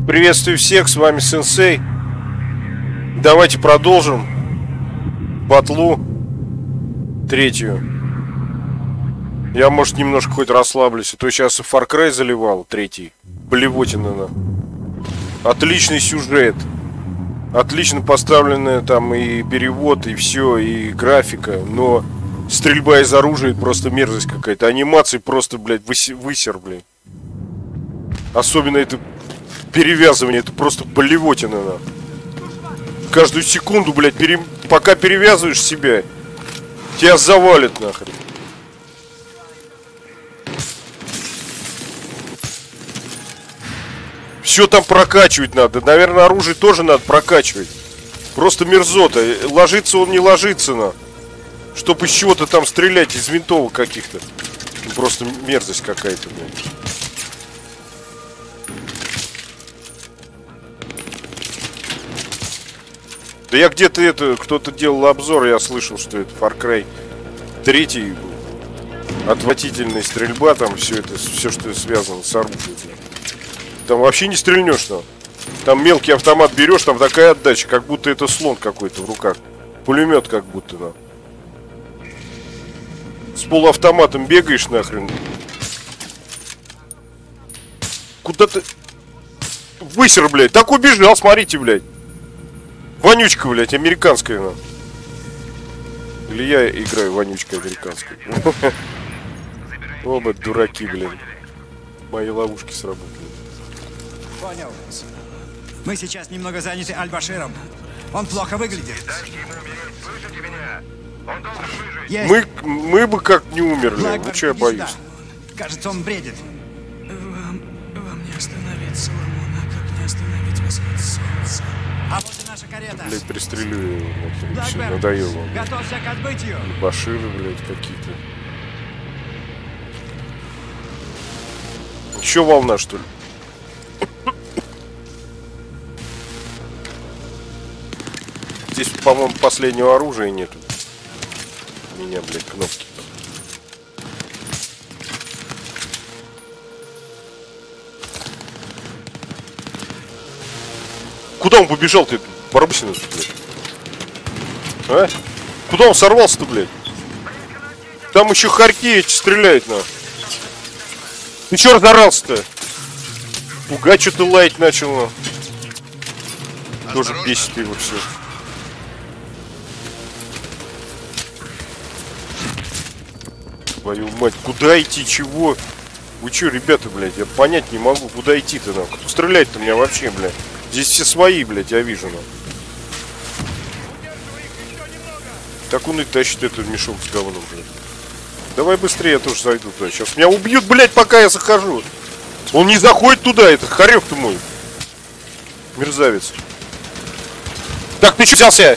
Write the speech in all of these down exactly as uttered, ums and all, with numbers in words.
Приветствую всех, с вами Сенсей. Давайте продолжим батлу третью. Я, может, немножко хоть расслаблюсь, а то сейчас и Far Cry заливал, третий. Блевотина на. Отличный сюжет. Отлично поставленный там и перевод, и все, и графика. Но стрельба из оружия просто мерзость какая-то. Анимации просто, блядь, высер, блядь. Особенно это перевязывание, это просто болевотина, на. Каждую секунду, блядь, пере... пока перевязываешь себя, тебя завалит нахрен. Все там прокачивать надо. Наверное, оружие тоже надо прокачивать. Просто мерзота. Ложится он, не ложится, на. Чтоб из чего-то там стрелять, из винтовок каких-то. Просто мерзость какая-то, блядь. Да я где-то это, кто-то делал обзор, я слышал, что это Far Cry третий. Отвратительная стрельба, там все это, все, что связано с оружием. Там вообще не стрельнешь, но. Там мелкий автомат берешь, там такая отдача, как будто это слон какой-то в руках. Пулемет как будто, да. С полуавтоматом бегаешь нахрен. Куда ты? Высер, блядь. Так убежал, смотрите, блядь. Вонючка, блядь, американская, на. Или я играю вонючка американская. Оба дураки, блин. Мои ловушки сработали. Понял. Мы сейчас немного заняты Аль-Баширом. Он плохо выглядит. Мы, мы бы как не умерли. Блэкберн, ну что я иди боюсь? сюда. Кажется, он бредит. Вам, вам не остановить Соломона, как не остановить восход солнца. А вот и наша карета. Блять, пристрелю его. Все, Блэкберн, надоело вам. готовься к отбытию. Баширы, блять, какие-то. Еще волна, что ли? Здесь, по-моему, последнего оружия нету. У меня, блядь, кнопки. Куда он побежал, ты, Барбусина, блядь? А? Куда он сорвался-то, блядь? Там еще хорьки эти стреляют, на. Ты че разорался-то? Пугать что-то лаять начал, на. Тоже бесит его все. Твою мать, куда идти, чего? Вы че, ребята, блядь, я понять не могу, куда идти-то, на. Кто стреляет-то меня вообще, блядь? Здесь все свои, блядь, я вижу, на. Так он и тащит этот мешок с говном, блядь. Давай быстрее, я тоже зайду туда. Сейчас меня убьют, блядь, пока я захожу. Он не заходит туда, этот хорек-то мой. Мерзавец. Так, ты что взялся?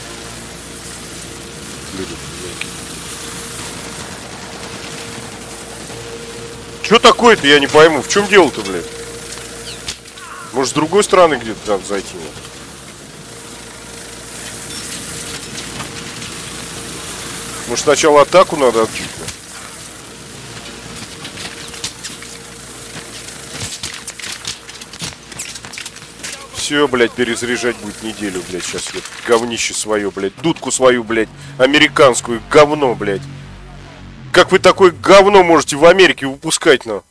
Что такое-то, я не пойму. В чем дело-то, блядь? Может, с другой стороны где-то надо зайти? Нет? Может, сначала атаку надо отбить? Все, блядь, перезаряжать будет неделю, блядь. Сейчас я говнище свое, блядь. Дудку свою, блядь. Американскую. Говно, блядь. Как вы такое говно можете в Америке выпускать, на?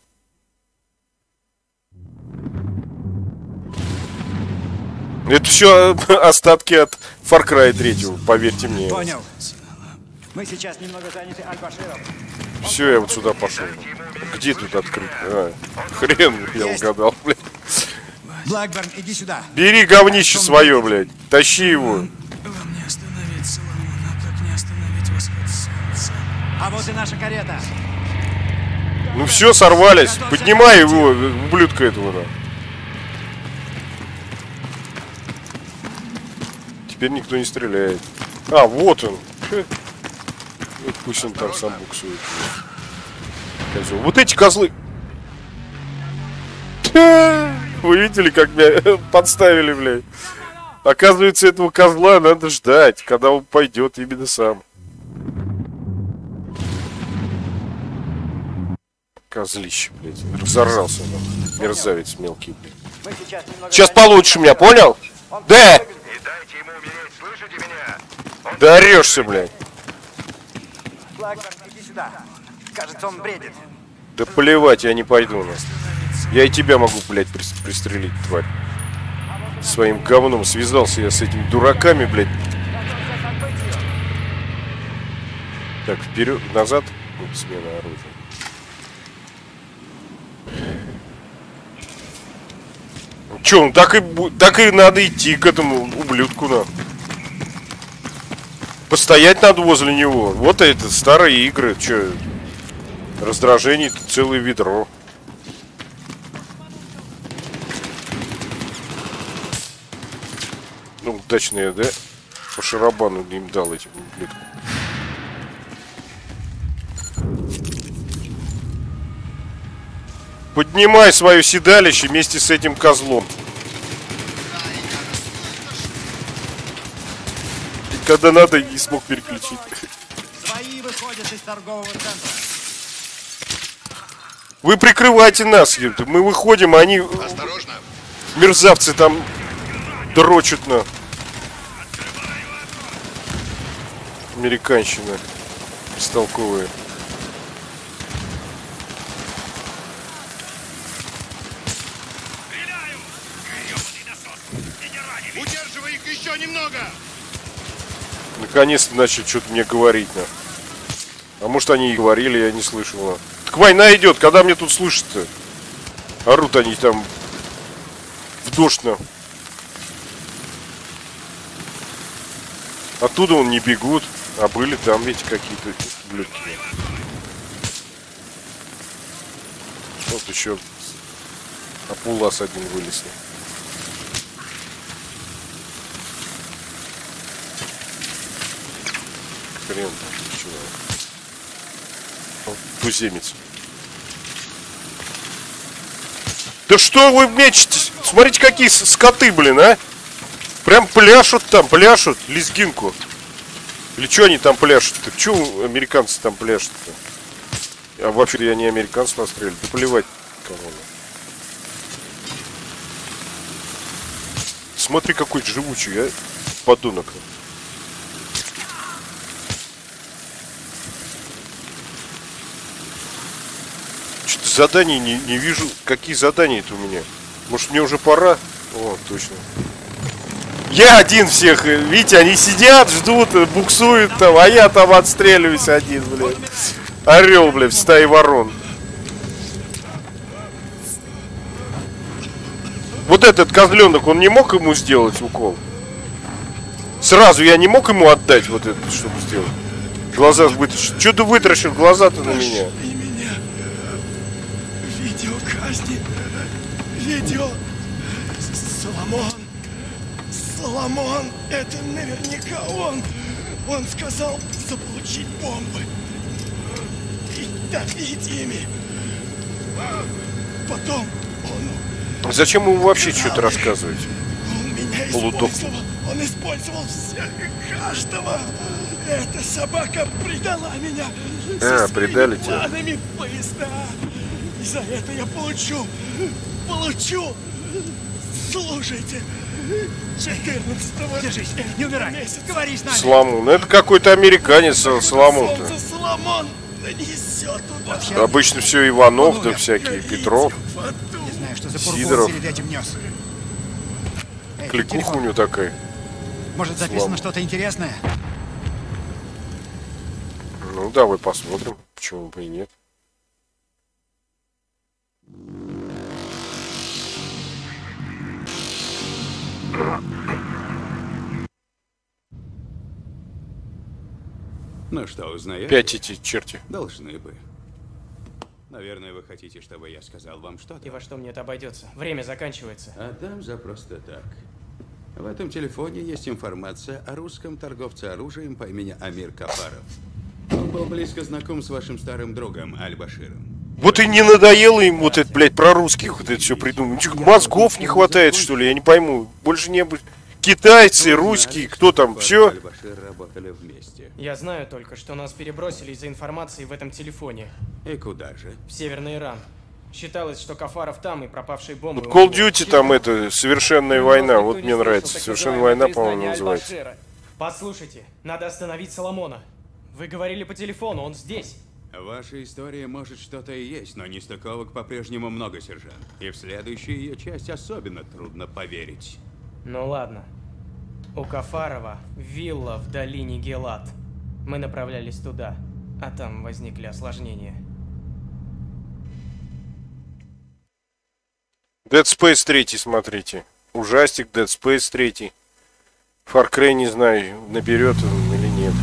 Это все остатки от Far Cry три, поверьте мне. Понял. Мы сейчас немного заняты Аль-Баширом. Все, я вот сюда пошел. Где тут открыть? А, хрен, я угадал, блядь. Блэкберн, иди сюда. Бери говнище свое, блядь. Тащи его. Вам не остановить Соломона, как не остановить восход солнца. А вот и наша карета. Ну все, сорвались. Поднимай его, ублюдка этого, да. Теперь никто не стреляет. А, вот он. Вот пусть он там сам буксует. Козел. Вот эти козлы. Вы видели, как меня подставили, блядь? Оказывается, этого козла надо ждать, когда он пойдет именно сам. Козлище, блядь. Разорался, нахуй. Мерзавец мелкий, блядь. Мы сейчас немного... Сейчас получше меня, понял? Да! Не дайте ему умереть, слышите меня? Он... Да орешься, блядь. Флагман, иди сюда. Кажется, он бредит. Да плевать, я не пойду. На. Я и тебя могу, блядь, пристрелить, тварь. Своим говном связался я с этими дураками, блядь. Так, вперед, назад. Вот, смена оружия. Че, ну так и, так и надо идти к этому ублюдку, на. Постоять надо возле него. Вот это, старые игры. Че, раздражений целое ведро. Ну, удачно я, да? По шарабану им дал этим ублюдкам. Поднимай свое седалище вместе с этим козлом. И когда надо, не смог переключить. Свои выходят из торгового центра. Вы прикрывайте нас, ёпта. Мы выходим, а они... Осторожно! Мерзавцы там дрочат на... Американщина. Бестолковые. Удерживай их еще немного! Наконец-то начали что-то мне говорить, на. А может они и говорили, я не слышал, на. Так война идет, когда мне тут слышать-то? Орут они там в дождь, на. Оттуда он не бегут, а были там ведь какие-то ублюдки. Вот еще Апулас один вылез. Хрен там, чего. Туземец. Да что вы мечетесь? Смотрите, какие скоты, блин, а! Прям пляшут там, пляшут лезгинку. Или что они там пляшут-то? Чего американцы там пляшут-то? А вообще я не американцев настреляли. Да плевать кого-то. Смотри, какой живучий, а? Подонок. Что-то заданий не, не вижу. Какие задания-то у меня? Может, мне уже пора? О, точно. Я один всех, видите, они сидят, ждут, буксуют там, а я там отстреливаюсь один, блядь. Орел, блядь, в стае ворон. Вот этот козленок, он не мог ему сделать укол? Сразу я не мог ему отдать вот это, чтобы сделать. Глаза вытащил. Что ты вытаращил глаза-то на меня? И меня. Видео казни. Видео. Соломон. Соломон. Это наверняка он. Он сказал заполучить бомбы. И давить ими. Потом он... Зачем ему вообще что-то рассказывать? Он меня Полудок. использовал. Он использовал всех и каждого. Эта собака предала меня. А, со предали своими тебя. планами поезда. И за это я получу. Получу. Слушайте. четырнадцатого Держись, не умирай. месяца. Говори с нами. Соломон. Это какой-то американец Соломон-то. Солнце Соломон нанесет туда. Вообще, Обычно все Иванов, Он да умер. всякие, Петров. Не знаю, что за Сидоров. пургу перед этим нес. Эй, Кликуха телефон. у него такая. Может, записано Слава. что-то интересное? Ну, давай посмотрим, почему бы и нет. Ну что, узнаете? Пять эти черти. Должны бы. Наверное, вы хотите, чтобы я сказал вам что-то? И во что мне это обойдется? Время заканчивается. А там за просто так. В этом телефоне есть информация о русском торговце оружием по имени Амир Кафаров. Он был близко знаком с вашим старым другом Аль-Баширом. Вот и не надоело им вот это, блядь, про русских вот это все придумать. Чё, мозгов не хватает, что ли? Я не пойму. Больше не было. Китайцы, русские, кто там, все? Аль-Башир работали вместе. Я знаю только, что нас перебросили из-за информации в этом телефоне. И куда же? В Северный Иран. Считалось, что Кафаров там и пропавшие бомбы... Вот Call of Duty там это, совершенная война, вот мне нравится. Совершенная война, по-моему, называется. Послушайте, надо остановить Соломона. Вы говорили по телефону, он здесь. Ваша история, может, что-то и есть, но нестыковок по-прежнему много, сержант. И в следующую ее часть особенно трудно поверить. Ну ладно. У Кафарова вилла в долине Гелат. Мы направлялись туда, а там возникли осложнения. Dead Space три, смотрите. Ужастик, Dead Space три. Far Cry, не знаю, наберет он или нет.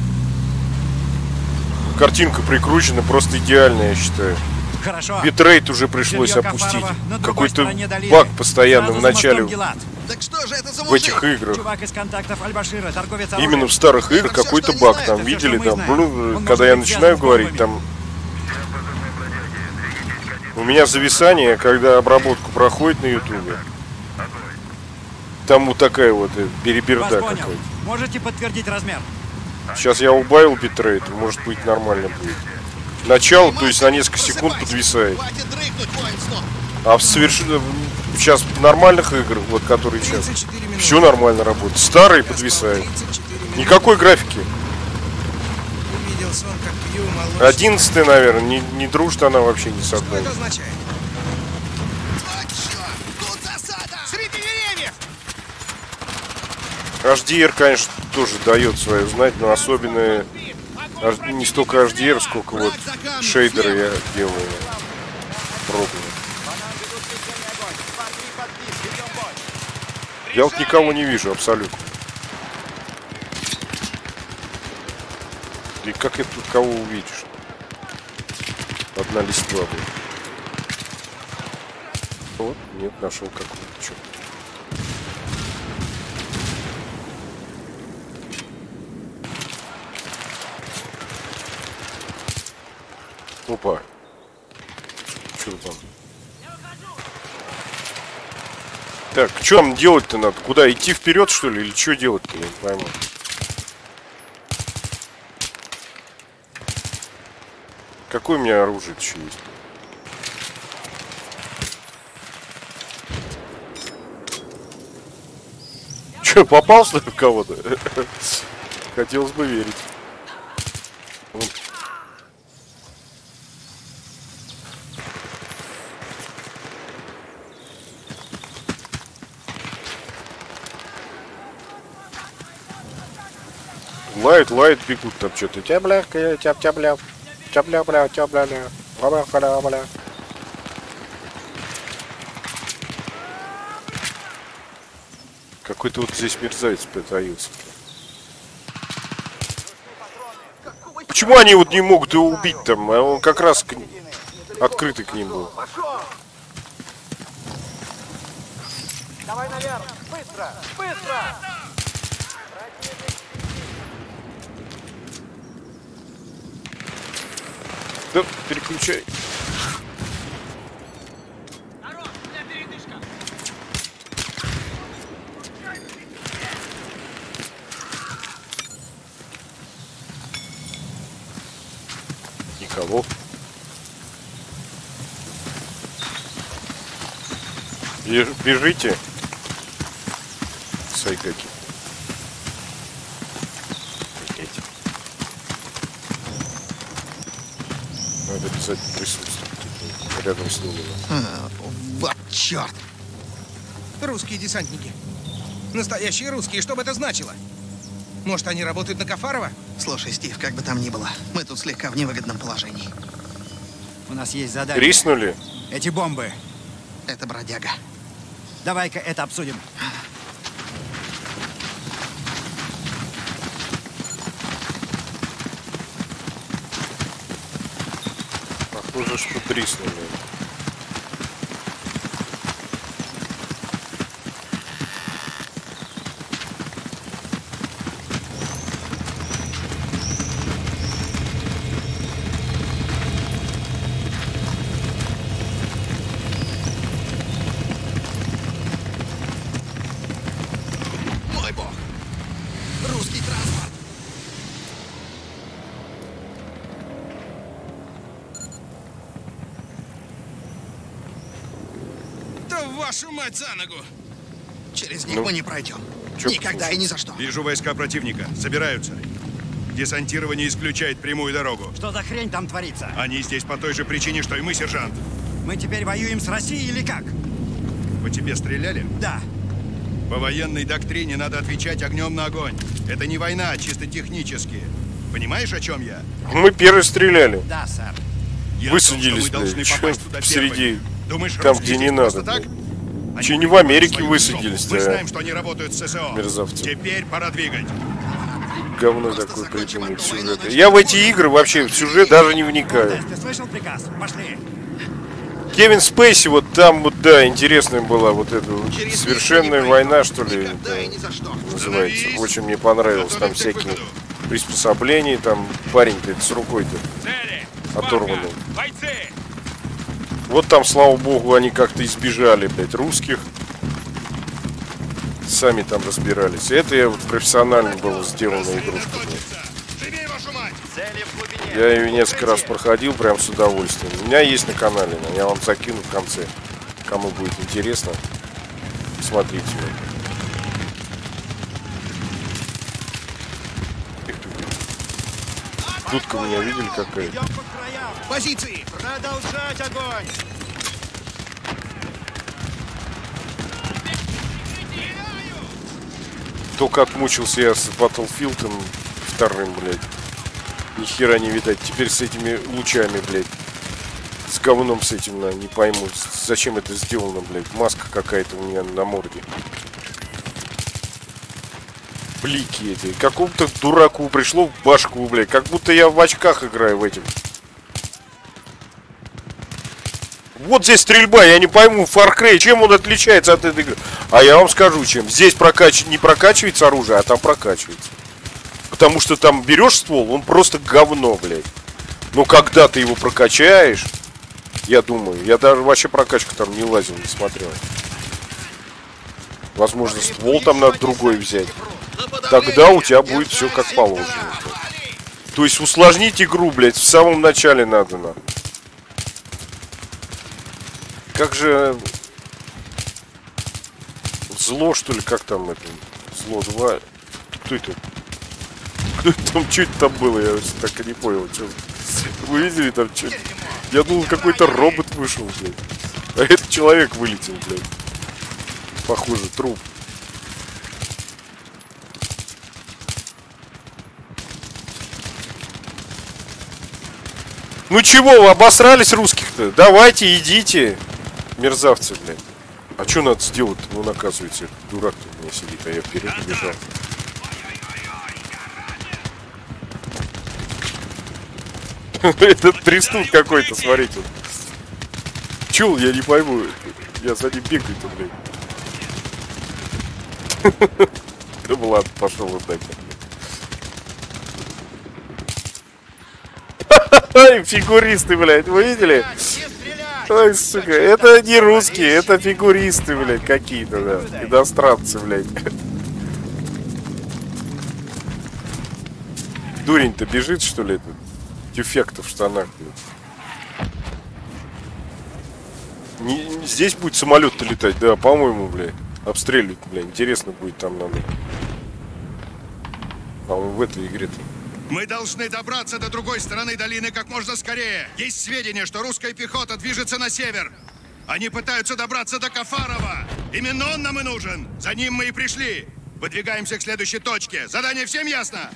Картинка прикручена просто идеально, я считаю. Хорошо. Битрейт уже пришлось Жилье опустить. Кафарова на другой Какой-то стороне долины. баг постоянно Сразу в за начале мостом Гелат. Так что же это за в этих мужик? играх. Чувак из контактов Аль-Башира, торговец оружием. Именно в старых играх всё, какой-то что баг они там, знают, видели, это всё, там, что мы блю- знаем. Он когда я может быть начинаю связан с говорить, там у меня зависание, когда обработку проходит на ютубе. Там вот такая вот э, Вас переберда понял. какая-то. Можете подтвердить размер? Сейчас я убавил битрейт, может быть нормально будет. Начало, то есть на несколько секунд подвисает. Хватит дрыхнуть, воин снов. А в совершенно сейчас в нормальных играх, вот которые сейчас, тридцать четыре минуты. все нормально работает. Старые подвисают. тридцать четыре минуты. Никакой графики. Увидел сон, как пью молочный. Одиннадцатый, наверное, не, не дружит она вообще ни с Что одной. это означает? Вот чёрт, тут засада! Среди деревьев! эйч ди ар, конечно, тоже дает свое знать, но особенно аж- не столько эйч ди ар, сколько вот шейдеры я делаю. Пробую. Я вот никого не вижу абсолютно. И как это тут кого увидишь? Одна листва будет. Вот, нет, нашел какую-то. Чё? Опа. Что там? Так, что нам делать-то надо? Куда, идти вперед, что ли? Или что делать-то? Я не пойму. Какое у меня оружие еще есть? Че, попал, что ли, в кого-то? Хотелось бы верить. Вот. Лает, лает, бегут там что-то. Тя-бля, тя-бля, тя-бля, бля, тя-бля, бля, бля, бля. Какой-то вот здесь мерзавец притаился. Почему они вот не могут его убить там? А он как раз к... открытый к ним был. Давай наверх! Быстро! Быстро! Да, переключай. Никого. Беж- Бежите. Сайгаки. Опять. Надо обязательно присутствовать тут, рядом с ними. А, вот черт! Русские десантники. Настоящие русские, что бы это значило? Может, они работают на Кафарова? Слушай, Стив, как бы там ни было, мы тут слегка в невыгодном положении. У нас есть задание. Риснули? Эти бомбы. Это бродяга. Давай-ка это обсудим. Похоже, что триснули. Мой бог! Русский транспорт! Вашу мать за ногу! Через них Ну, мы не пройдем. чё Никогда и ни за что. Вижу войска противника. Собираются. Десантирование исключает прямую дорогу. Что за хрень там творится? Они здесь по той же причине, что и мы, сержант. Мы теперь воюем с Россией или как? По тебе стреляли? Да. По военной доктрине надо отвечать огнем на огонь. Это не война, чисто технически. Понимаешь, о чем я? Мы первые стреляли. Да, сэр. Я Высадились, о том, что мы должны блядь, чё попасть туда посреди, первыми. Думаешь, там, русские где не здесь надо, просто так? блядь. Они Че, не в прикрывают Америке свою высадились, тусовку. Мы да? знаем, что они работают с ССО. Мерзавцы. Теперь пора двигать. Говно такое придумал сюжет. Я в эти игры вообще в сюжет даже не вникаю. Ты слышал приказ? Пошли. Кевин Спейси, вот там вот, да, интересная была вот эта вот Через совершенная них мы не война, пройдем. что ли, Никогда и это ни за что. называется. Становись. Очень мне понравилось. Там Готовимся к всякие выходу. приспособления, там парень-то с рукой-то Цели! оторванный. Бойцы! Вот там, слава богу, они как-то избежали, блядь, русских. Сами там разбирались. Это я вот профессионально было сделано игрушка, блядь. Живей, вашу мать! Цели в глубине. Я ее несколько раз проходил прям с удовольствием. У меня есть на канале, я вам закину в конце. Кому будет интересно, смотрите. Дудка у меня видели какая? Идем по краям. Позиции! Продолжать огонь. Только отмучился я с Battlefield вторым, блядь. Ни хера не видать. Теперь с этими лучами, блядь. С говном с этим, на, не пойму, зачем это сделано, блядь. Маска какая-то у меня на морде. Блики эти. Какому-то дураку пришло в башку, блядь. Как будто я в очках играю в этим. Вот здесь стрельба, я не пойму, Far Cry, чем он отличается от этой игры? А я вам скажу, чем. Здесь прокач... не прокачивается оружие, а там прокачивается. Потому что там берешь ствол, он просто говно, блядь. Но когда ты его прокачаешь, я думаю, я даже вообще прокачку там не лазил, не смотрел. Возможно, ствол там надо другой взять. Тогда у тебя будет все как положено. Блядь. То есть усложнить игру, блядь, в самом начале надо, на. Как же... Зло, что ли, как там это? Зло два. Кто это? Кто это там? Что это там было? Я так и не понял. Что... Вы видели там что? Я думал, какой-то робот вышел, блядь. А этот человек вылетел, блядь. Похоже, труп. Ну чего, вы обосрались русских-то? Давайте, идите. Мерзавцы, блядь. А что надо сделать? Ну, оказывается, этот дурак тут у меня сидит, а я вперед убежал. Этот трястут какой-то, смотрите. Чул, я не пойму. Я за ним бегаю-то, блядь. Да ладно, пошел вот так. Ай, фигуристы, блядь, вы видели? Ой, сука, это не русские, это фигуристы, блядь, какие-то, да. Иностранцы, блядь. Дурень-то бежит, что ли, этот? Дефекта в штанах, блядь. Не, не, здесь будет самолет-то летать, да, по-моему, блядь. Обстреливать, блядь, интересно будет там надо. По-моему, в этой игре-то. Мы должны добраться до другой стороны долины как можно скорее. Есть сведения, что русская пехота движется на север. Они пытаются добраться до Кафарова. Именно он нам и нужен. За ним мы и пришли. Выдвигаемся к следующей точке. Задание всем ясно?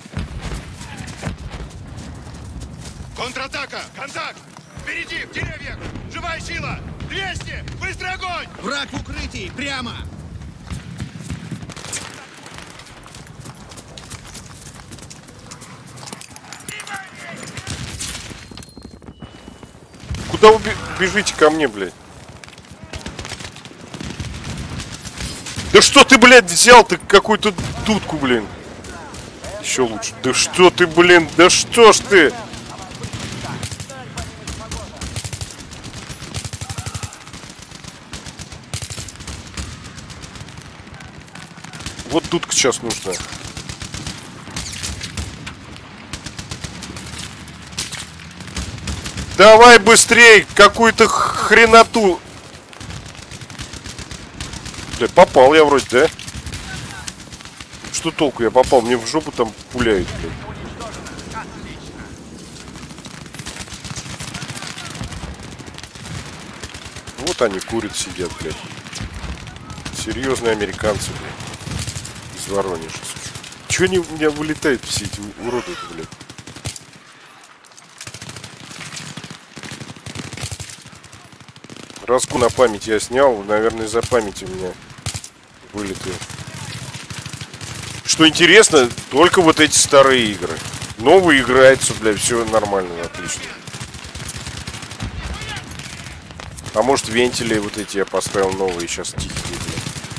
Контратака! Контакт! Впереди, в деревьях! Живая сила! двести! Быстрый огонь! Враг в укрытии! Прямо! Куда вы бежите ко мне, блядь? Да что ты, блядь, взял-то какую-то дудку, блин? Еще лучше. Да что ты, блин, да что ж ты? Вот дудка сейчас нужна. Давай быстрей, какую-то хреноту. блядь. Попал я вроде, да? Что толку я попал? Мне в жопу там пуляют, блядь. Вот они курят, сидят, блядь. Серьезные американцы, блядь. Из Воронежа. Чего они у меня вылетают все эти уроды, блядь? Раску на память я снял. Наверное, из-за памяти у меня вылеты. Что интересно, только вот эти старые игры. Новые играются, блядь, все нормально, отлично. А может, вентили вот эти я поставил новые, сейчас тихие, блядь.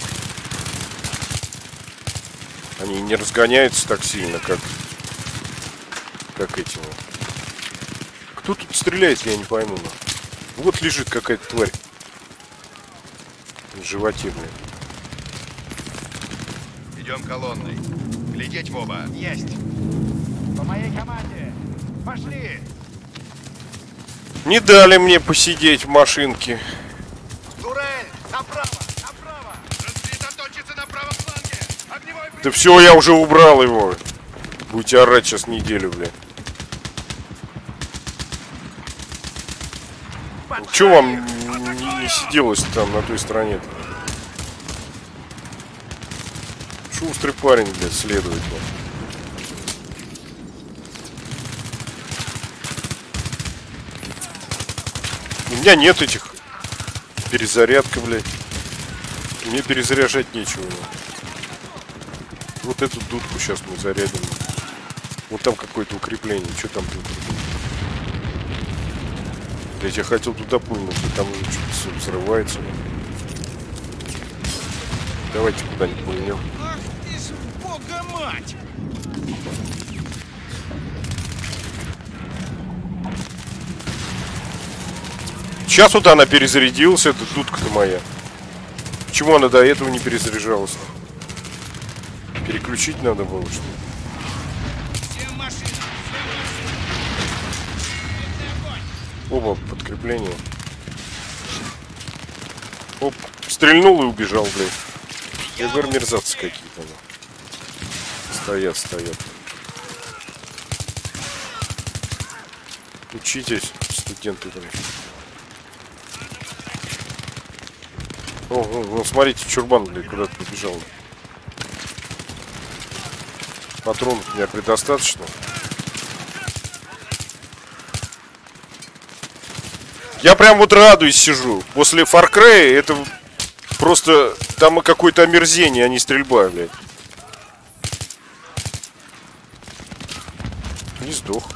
Они не разгоняются так сильно, как как эти вот. Кто тут стреляет, я не пойму. Вот лежит какая-то тварь в животе, блядь. Идем колонной. Глядеть в оба. Есть. По моей команде. Пошли. Не дали мне посидеть в машинке. Турель, направо, направо. Рассредоточиться на правом фланге. Огневой Да все, я уже убрал его. Будете орать сейчас неделю, блядь. Че вам не, не сиделось там на той стороне? Шустрый парень, блядь, следует. Блядь. У меня нет этих. Перезарядка, блядь. Мне перезаряжать нечего. Блядь. Вот эту дудку сейчас мы зарядим. Вот там какое-то укрепление. Что там тут? Блядь, я хотел туда пульнуть, а там уже что-то взрывается. Давайте куда-нибудь пульнем. Ах ты ж, бога мать! Сейчас вот она перезарядилась, эта дудка-то моя. Почему она до этого не перезаряжалась? Переключить надо было, что ли? Оба подкрепления. Оп, стрельнул и убежал, блядь. Я говорю, мерзавцы какие-то. Стоят, стоят. Учитесь, студенты, блядь. О, о, ну смотрите, чурбан, блядь, куда-то побежал. Патронов у меня предостаточно. Я прям вот радуюсь, сижу. После Far Cry это просто там какое-то омерзение, а не стрельба, блядь. Не сдох.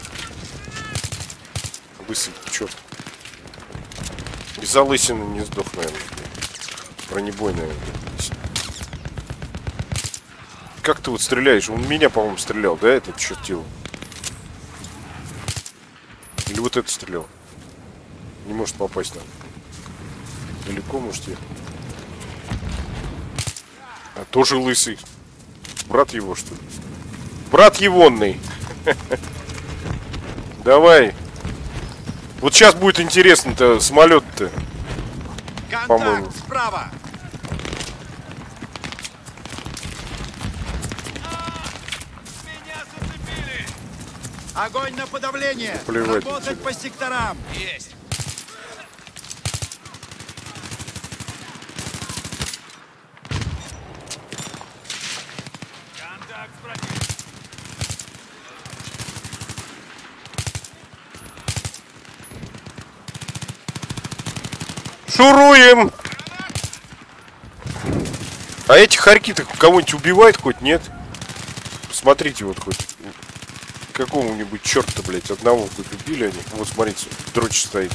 Лысый, черт. Из-за лысины не сдох, наверное. Бронебой, наверное. Как ты вот стреляешь? Он меня, по-моему, стрелял, да, этот чертил? Или вот это стрелял? Не может попасть нам. Далеко, можете. А тоже лысый. Брат его, что ли? Брат егонный. Давай. Вот сейчас будет интересно-то, самолет-то. По-моему. Справа. Меня зацепили. Огонь на подавление. Плевать. Работать по секторам. Есть. Контакт с противником. Шуруем! А эти хорьки-то кого-нибудь убивают хоть, нет? Смотрите, вот хоть какому-нибудь черта, блядь, одного хоть убили они. Вот смотрите, дрочь стоит.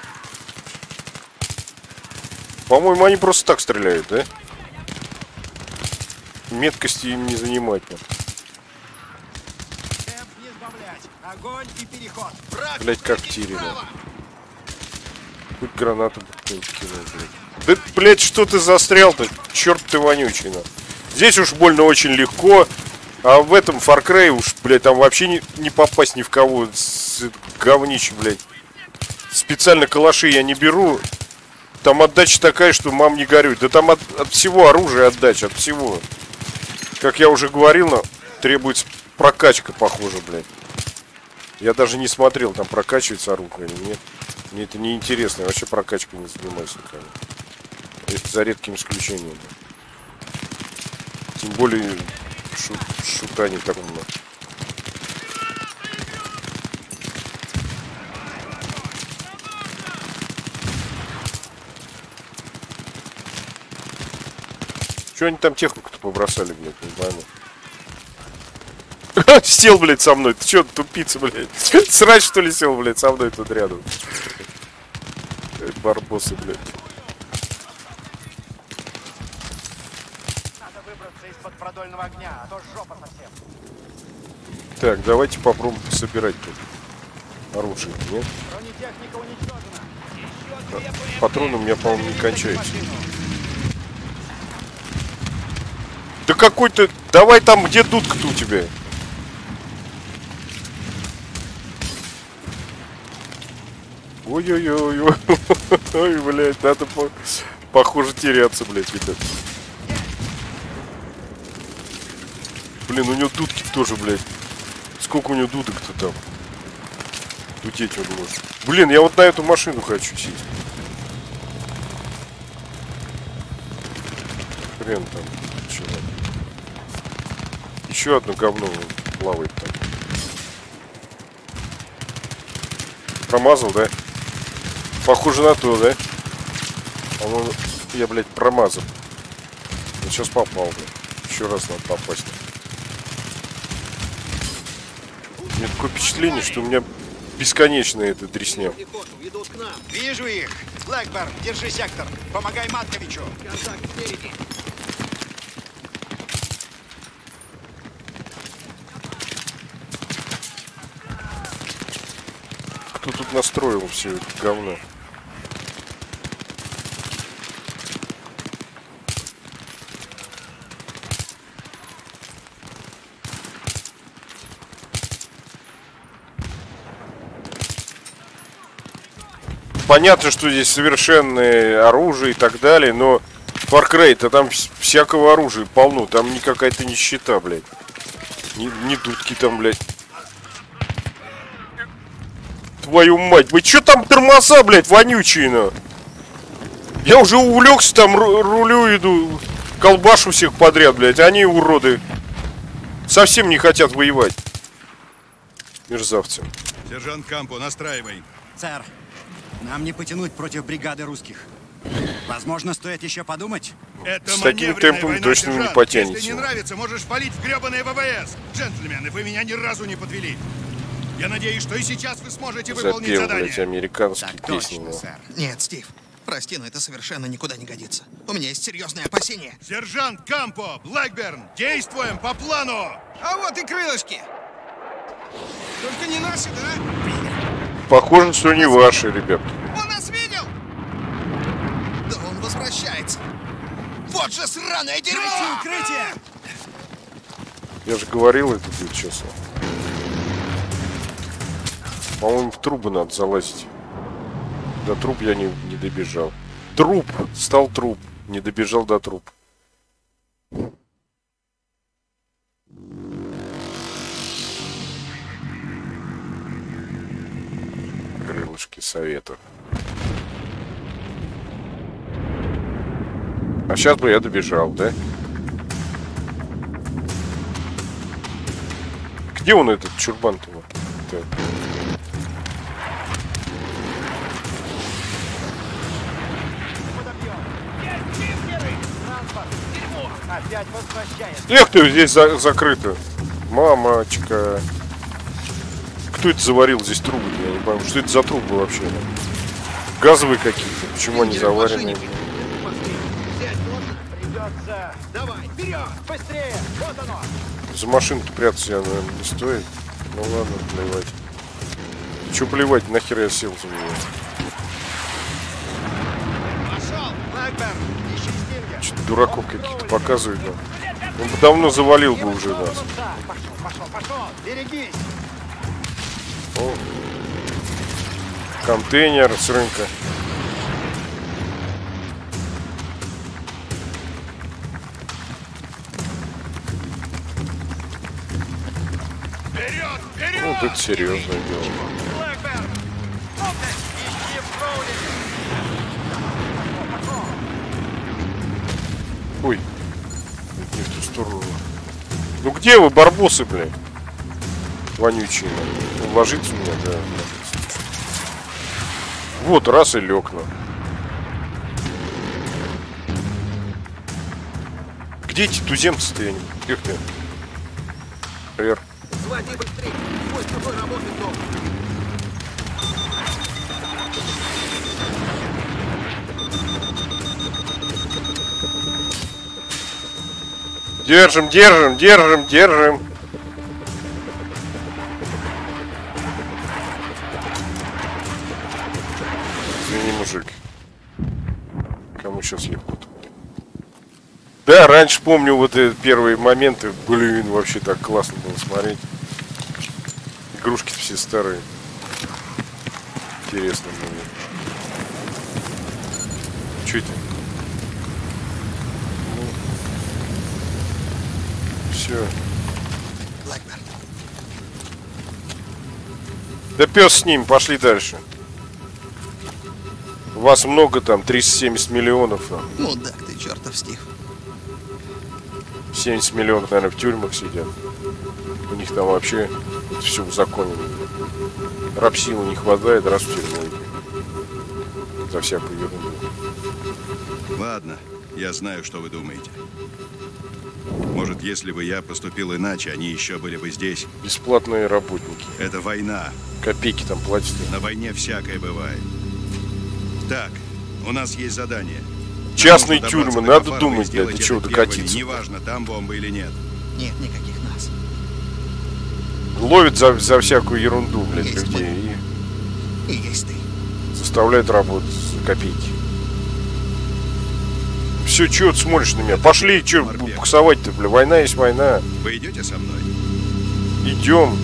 По-моему, они просто так стреляют, да? Меткости им не занимать. Темп не сбавлять. Огонь и переход. Блять, как в тире, да. Хоть гранату кинуть, блядь. Да, блядь, что ты застрял-то? Черт ты вонючий, на. Здесь уж больно очень легко. А в этом Far Cry уж, блядь, там вообще не, не попасть ни в кого. С говнище, блядь. Специально калаши я не беру. Там отдача такая, что мам не горюй. Да там от, от всего оружия отдача, от всего. Как я уже говорил, но требуется прокачка, похоже, блядь. Я даже не смотрел, там прокачивается оружие или нет. Мне это не интересно, я вообще прокачкой не занимаюсь никогда. Это за редким исключением. Тем более шут, шута не так много. Что они там технику-то побросали, блядь, не пойму. Сел, блядь, со мной. Ты чё, тупица, блядь? Срач, что ли, сел, блядь, со мной тут рядом. Барбосы, блядь. Надо выбраться из-под продольного огня, а то жопа совсем. Так, давайте попробуем собирать тут оружие, нет? Бронетехника уничтожена. Патроны у меня, по-моему, не кончаются. Да какой-то... Давай там, где дудка-то у тебя? Ой-ой-ой. Ой, блядь, надо, по... похоже, теряться, блядь, ребят. Блин, у него дудки тоже, блядь. Сколько у него дудок-то там? Дудеть он может. Блин, я вот на эту машину хочу сесть. Хрен там. Чего? Еще одно говно плавает там. Промазал, да? Похоже на то, да? По-моему, я, блядь, промазал. Я сейчас попал, блядь. Еще раз надо попасть. У меня такое впечатление, что у меня бесконечная эта дресня. Вижу их. Блэкберн, держи сектор. Помогай Матковичу. Кто тут настроил все это говно? Понятно, что здесь совершенное оружие и так далее, но Far Cry-то там всякого оружия полно. Там не какая-то нищета, блядь. Не, не дудки там, блядь. Твою мать, вы чё там тормоза, блядь, вонючие, на? Я уже увлекся, там рулю иду, колбашу всех подряд, блядь. Они, уроды, совсем не хотят воевать. Мерзавцы. Сержант Кампо, настраивай. Сэр, нам не потянуть против бригады русских. Возможно, стоит еще подумать. Это с таким темпом война, точно сержант. не потянете. Если не нравится, можешь палить в гребаные ВВС. Джентльмены, вы меня ни разу не подвели. Я надеюсь, что и сейчас вы сможете выполнить Запел, задание. блядь, американские Так песни. точно, Ну. сэр. Нет, Стив, прости, но это совершенно никуда не годится. У меня есть серьезные опасения. Сержант Кампо, Блэкберн, действуем по плану! А вот и крылышки. Только не наши, да? Похоже, что не ваши, ребят. Он нас видел! Да он возвращается. Вот же сраное дерьмо! Найти укрытие! Я же говорил, это будет честно. По-моему, в трубы надо залазить. До труб я не, не добежал. Труп! Стал труп. Не добежал до труб. Крылышки совета. А сейчас бы я добежал, да? Где он, этот чурбан-то? Так. Опять возвращается. Эх ты, здесь за закрыто. Мамочка. Кто это заварил здесь трубы? Я не пойму, что это за трубы вообще? Газовые какие-то. Почему они заваренные? Придется. Давай, вперед! Быстрее! Вот оно! За машину-то прятаться я, наверное, не стоит. Ну ладно, плевать. Че плевать, нахер я сел за него? Пошел! Блэкберн, ищи Стинга. Что-то дураков каких-то показывают нам. Он бы давно завалил бы уже нас. Пошел, пошел, пошел! Берегись! О. Контейнер с рынка. Вперед! Вперед! Вот это серьезное дело. Ой, не в ту сторону. Ну где вы, барбосы, блядь? Вонючие. Он ложится у меня, да. Вот, раз и лег, ну. Где эти туземцы-то, я не... Их нет. Р. Своди быстрее! Пусть тобой работает дом! Держим, держим, держим, держим. Извини, мужик. Кому сейчас легко-то? Да, раньше помню вот эти первые моменты. Блин, вообще так классно было смотреть. Игрушки все старые. Интересно было. Че это? Ну. Все. Блэкберн. Да пес с ним, пошли дальше. У вас много там, триста семьдесят миллионов. Там. Мудак ты, чертов Стив. семьдесят миллионов, наверное, в тюрьмах сидят. У них там вообще все узаконено. Рабсилы не хватает, раз в тюрьму идти. За всякую ерунду. Ладно, я знаю, что вы думаете. Может, если бы я поступил иначе, они еще были бы здесь. Бесплатные работники. Это война. Копейки там платят. На войне всякое бывает. Так, у нас есть задание. Частные Нам тюрьмы, нужно надо добраться до думать, Кафарова и блядь, до сделать чего это первыми, докатиться. неважно, там бомбы или нет. Нет никаких нас. Ловят за, за всякую ерунду, блядь, Есть людей. И есть ты. И заставляют работать за копейки. Все, чего ты смотришь на меня? Пошли, что буксовать-то, бля, война есть война. Вы идете со мной? Идем.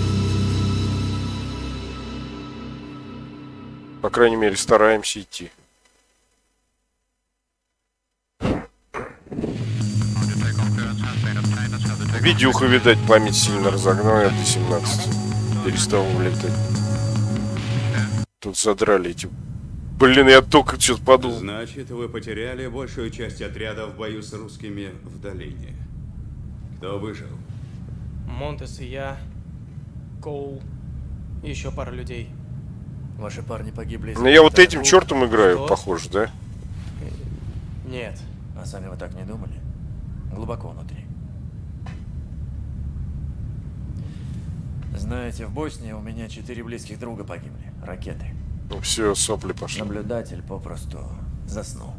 По крайней мере, стараемся идти. Видюха, видать, память сильно разогнала, я до семнадцати перестал улетать. Тут задрали эти... Блин, я только что-то подумал. Значит, вы потеряли большую часть отряда в бою с русскими в долине. Кто выжил? Монтес и я, Коул, и еще пара людей. Ваши парни погибли. Ну я вот этим чертом играю, что? Похоже, да? Нет. А сами вы так не думали? Глубоко внутри. Знаете, в Боснии у меня четыре близких друга погибли. Ракеты. Ну все, сопли пошли. Наблюдатель попросту заснул.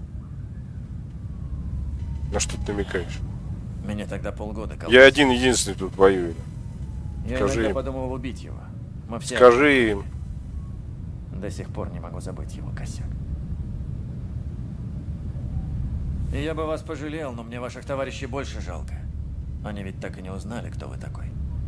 На что ты намекаешь? Меня тогда полгода колотили. Я один единственный тут воюю. Я Скажи иногда им. подумывал убить его. Мы все Скажи им. До сих пор не могу забыть его косяк. И я бы вас пожалел, но мне ваших товарищей больше жалко. Они ведь так и не узнали, кто вы такой.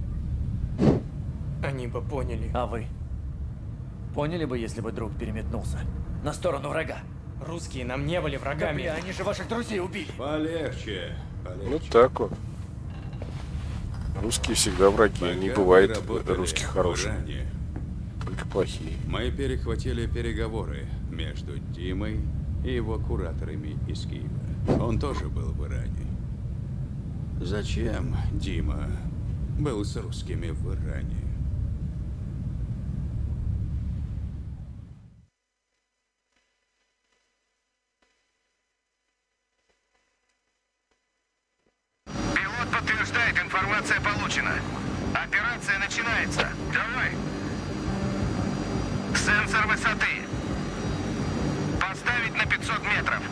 Они бы поняли. А вы? Поняли бы, если бы друг переметнулся на сторону врага? Русские нам не были врагами. Да, они же ваших друзей убили. Полегче, полегче. Ну так вот. Русские всегда враги. Пока Не бывает работали русских в хороших. Иране, Только плохие. мы перехватили переговоры между Димой и его кураторами из Киева. Он тоже был в Иране. Зачем Дима был с русскими в Иране? Пилот подтверждает, информация получена. Операция начинается. Давай. Сенсор высоты. Поставить на пятьсот метров.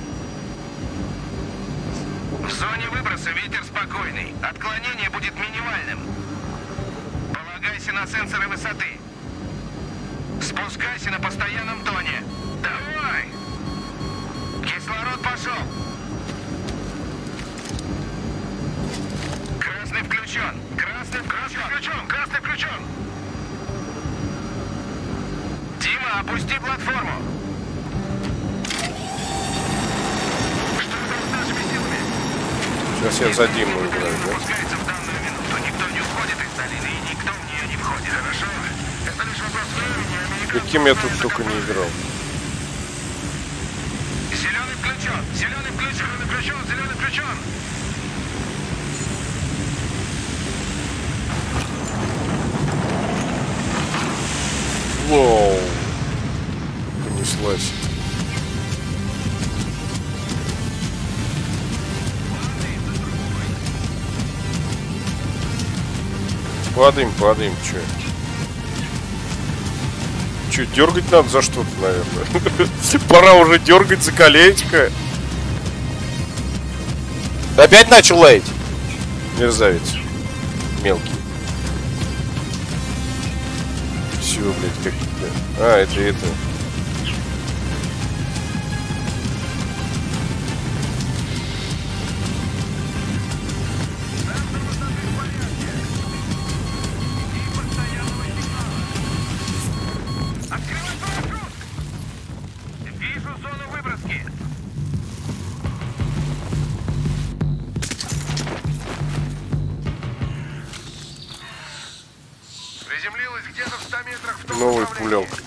В зоне выброса ветер спокойный. Отклонение будет минимальным. Полагайся на сенсоры высоты. Спускайся на постоянном тоне. Давай. Кислород пошел. Красный включен. Красный включен. Включен. Красный включен. Дима, опусти платформу. Что там с нашими силами? Сейчас я за Диму играю, да? Спускается в данную минуту. Никто не уходит из долины и никто в ней Каким я тут только не играл. Зеленый включен, зеленый включен, зеленый включен, зеленый включен. Воу. Понеслась. Падаем, падаем, чё? Чё, дергать надо за что-то, наверное. Пора уже дергать за колечко. Опять начал лаять? Мерзавец. Мелкий. Все, блядь, какие-то. А, это это. Новый пулялка.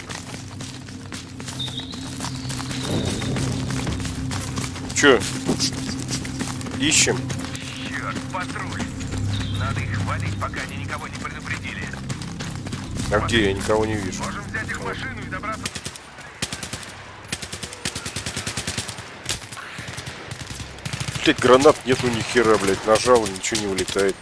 Чё? Ищем. Черт, патруль. Надо их хвалить, пока они никого не предупредили. А где? Я никого не вижу. Можем взять их машину и добраться. Блять, гранат нету ни хера, блять. Нажал, ничего не вылетает.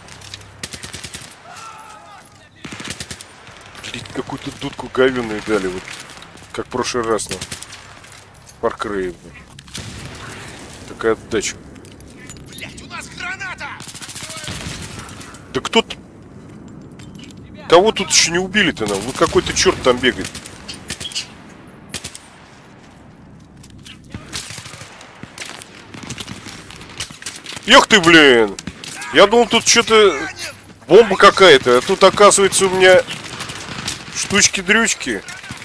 Какую-то дудку говёную дали, вот как в прошлый раз на Паркрее. Такая отдача. Блять, у нас граната! Да кто-то... Кого тут еще не убили-то нам? Вот какой-то черт там бегает. Эх ты, блин! Я думал, тут что-то бомба какая-то, а тут, оказывается, у меня штучки-дрючки.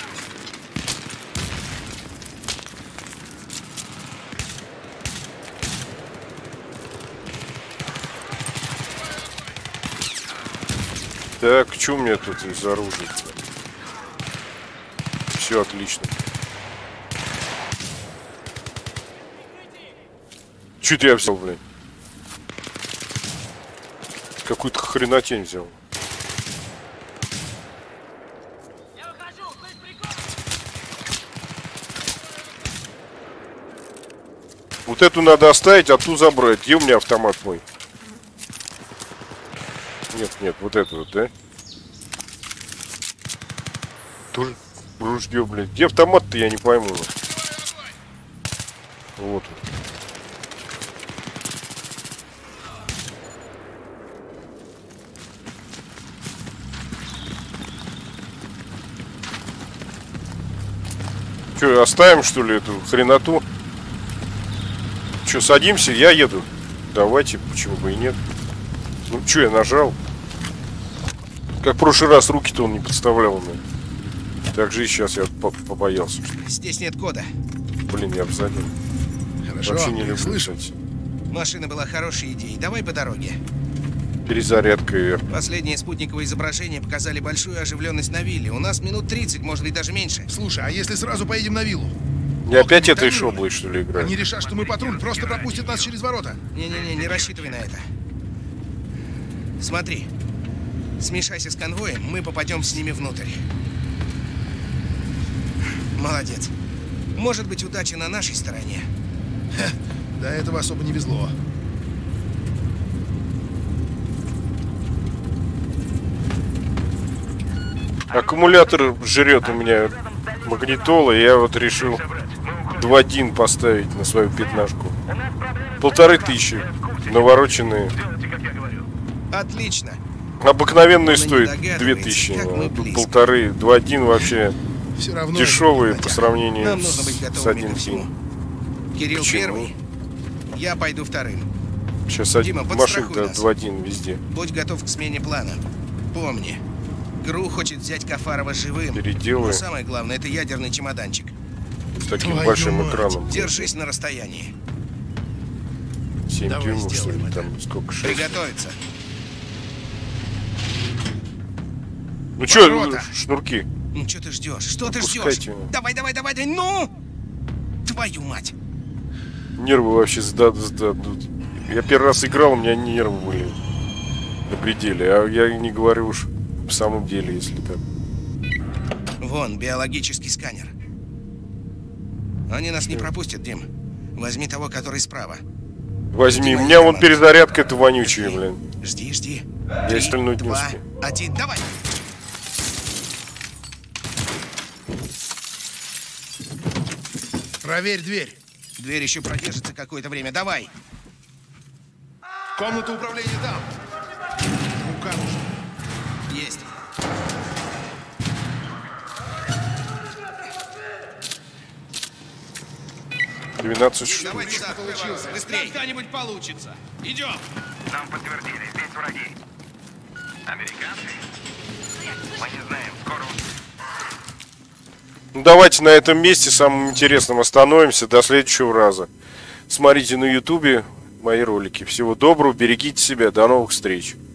Так, что у меня тут из оружия? Все отлично. Чуть я взял, блин. Какую-то хренотень взял. Вот эту надо оставить, а ту забрать. Где у меня автомат мой? Нет, нет, вот эту вот, да? Тоже ружье, блядь. Где автомат-то, я не пойму. Вот он. Че, оставим, что ли, эту хреноту? Че, садимся? Я еду. Давайте, почему бы и нет. Ну, че, я нажал. Как в прошлый раз руки-то он не подставлял мне. Так же и сейчас я побоялся. Здесь нет кода. Блин, я обзадил. Хорошо, вообще не люблю слышу. кстати. Машина была хорошей идеей. Давай по дороге. Перезарядка вверх. Последние спутниковые изображения показали большую оживленность на вилле. У нас минут тридцать, может быть, даже меньше. Слушай, а если сразу поедем на виллу? Не опять этой шоблой, что ли, играть? Они решат, что мы патруль, просто пропустят нас через ворота. Не-не-не, не рассчитывай на это. Смотри. Смешайся с конвоем, мы попадем с ними внутрь. Молодец. Может быть, удача на нашей стороне. Ха, до этого особо не везло. Аккумулятор жрет у меня магнитола, и я вот решил два дин поставить на свою пятнашку. Полторы тысячи навороченные. Отлично. Обыкновенные стоят две тысячи, а тут полторы, два дин вообще Все равно дешевые по сравнению Нам нужно быть с, с готовыми одним ко всему. дин. Кирилл Почему? первый. Я пойду вторым. Сейчас один Дима, машин, подстрахуй да, нас. два дин везде. Будь готов к смене плана. Помни, ГРУ хочет взять Кафарова живым. Переделывай. Но самое главное, это ядерный чемоданчик. С таким Твою большим мать. экраном. Держись на расстоянии. семь Давай дюймов, что ли, сделаем там сколько, шесть. Приготовиться. Ну чё, Ворота. шнурки? Ну что ты ждешь? Что ты ждешь? Опускайте его. Давай, давай, давай, давай, ну! Твою мать! Нервы вообще сдадут, сдадут. Я первый раз играл, у меня нервы были на пределе. А я не говорю уж в самом деле, если так. Вон, биологический сканер. Они нас не пропустят, Дим. Возьми того, который справа. Возьми, у меня вон перезарядка эта вонючая, блин. Жди, жди. Я стрельнуть не Два, успею. один, давай! Проверь дверь. Дверь еще продержится какое-то время. Давай! Комната управления там. Рука нужна. Есть. двенадцать штук. Давай сюда, получился. Быстрее. Когда-нибудь получится. Идем. Нам подтвердили, здесь враги. Американцы? Мы не знаем, скоро... Ну, давайте на этом месте самым интересным остановимся. До следующего раза. Смотрите на ютубе мои ролики. Всего доброго, берегите себя, до новых встреч.